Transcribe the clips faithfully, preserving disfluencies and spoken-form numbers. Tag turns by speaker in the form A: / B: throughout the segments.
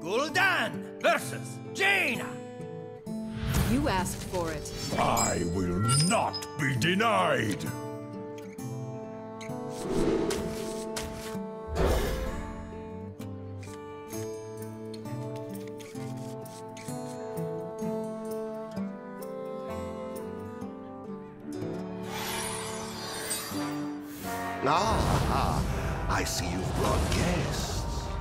A: Gul'dan versus Jaina.
B: You asked for it.
C: I will not be denied.
D: Ah, I see you've brought guests.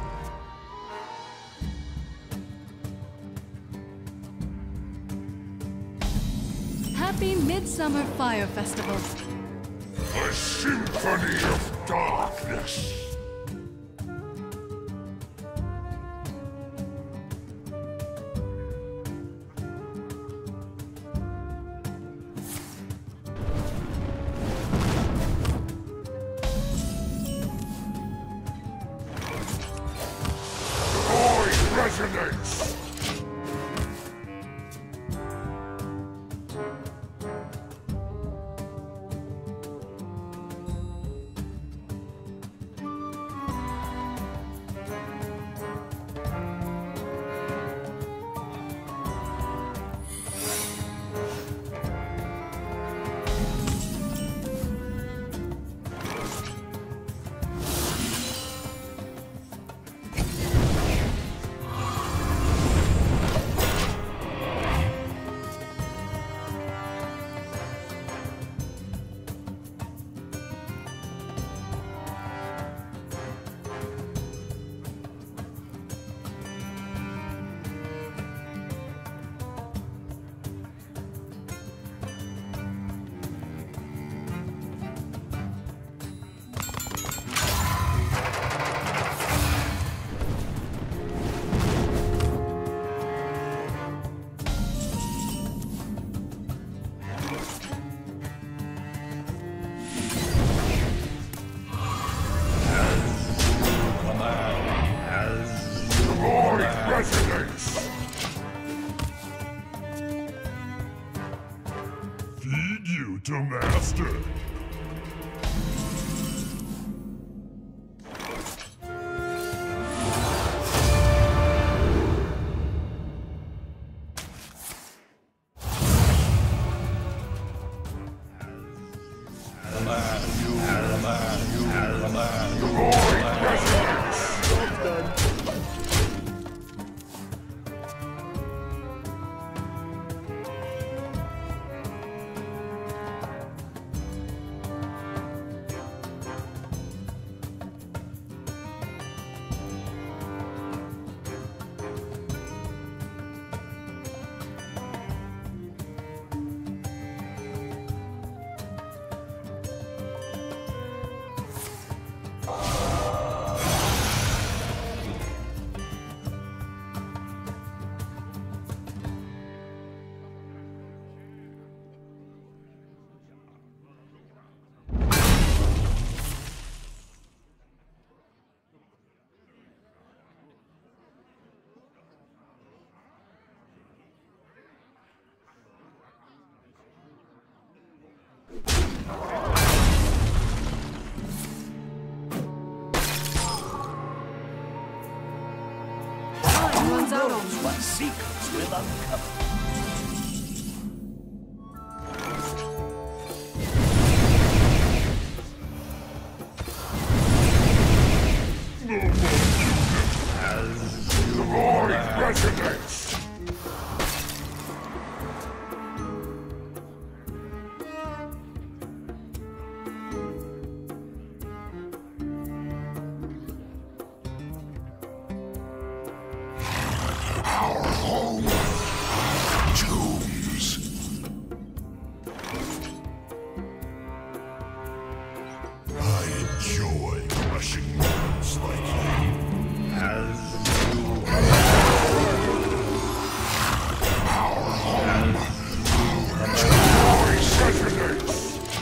B: Happy Midsummer Fire Festival.
C: A symphony of darkness. Resonance! Resonance! Feed you to master.
A: What secrets will uncover?
C: The void resonates! Our home. Tombs. I enjoy crushing worms like you. As you our home. Our voice resonates.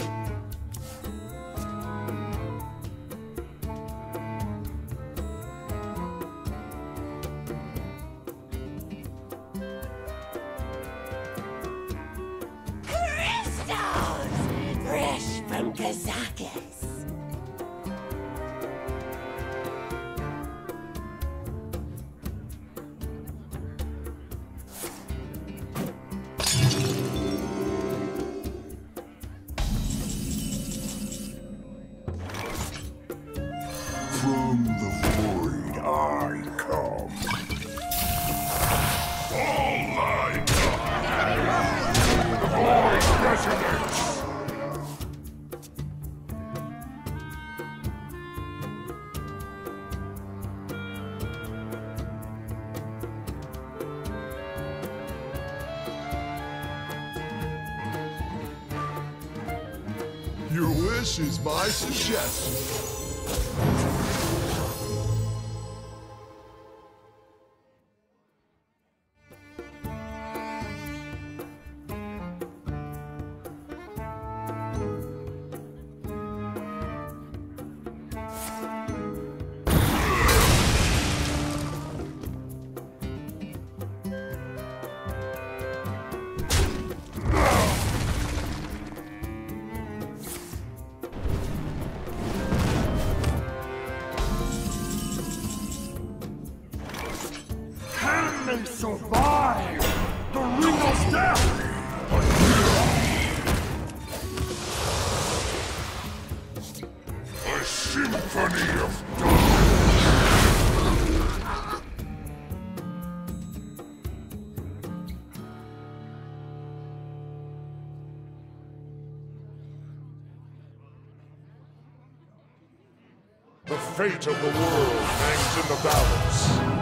E: Fresh from Kazakis.
C: Your wish is my suggestion.
A: They survive the ring of death!
C: A symphony of dark. The fate of the world hangs in the balance.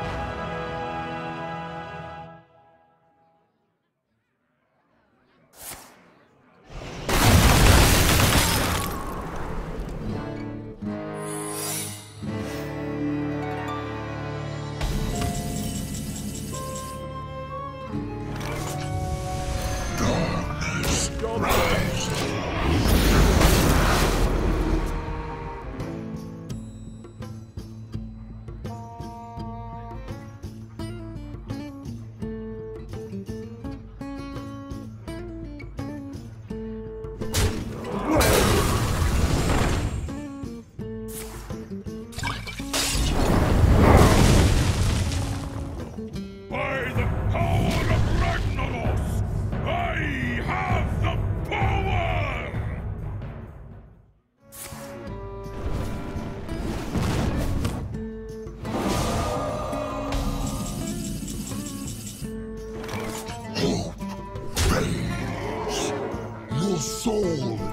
C: Soul.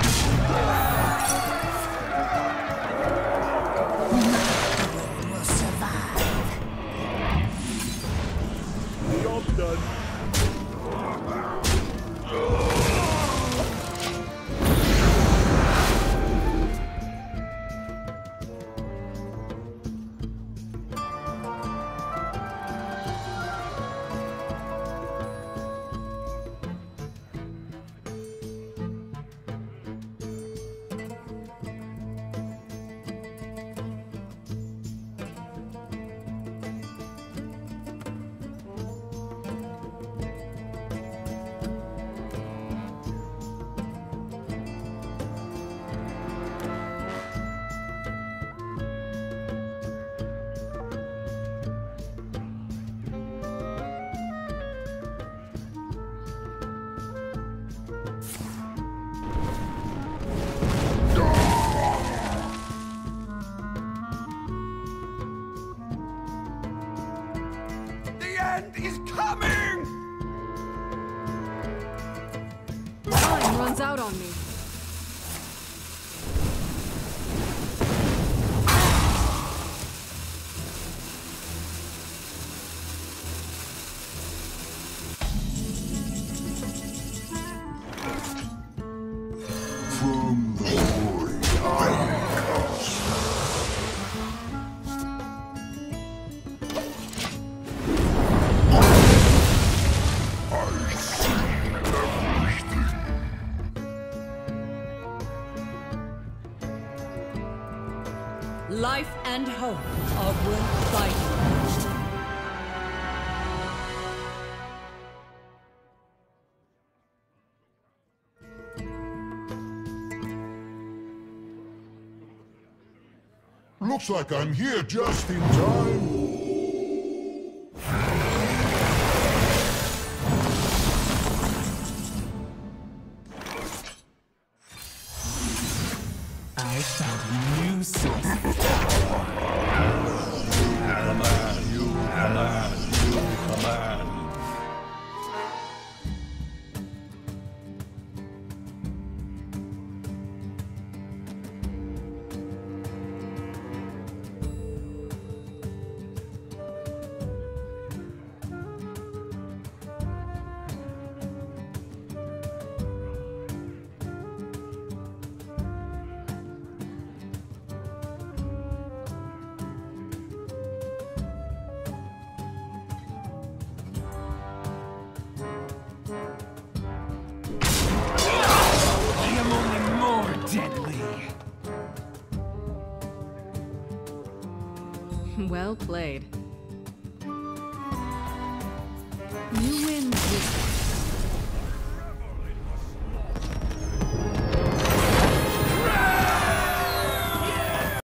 E: Will survive.
A: Job done.
D: Is coming!
B: Time runs out on me.
C: From the hoary veins.
F: Life and hope are worth fighting.
C: Looks like I'm here just in time.
A: I found a new source of
C: Command, you command, you command.
B: Well played. You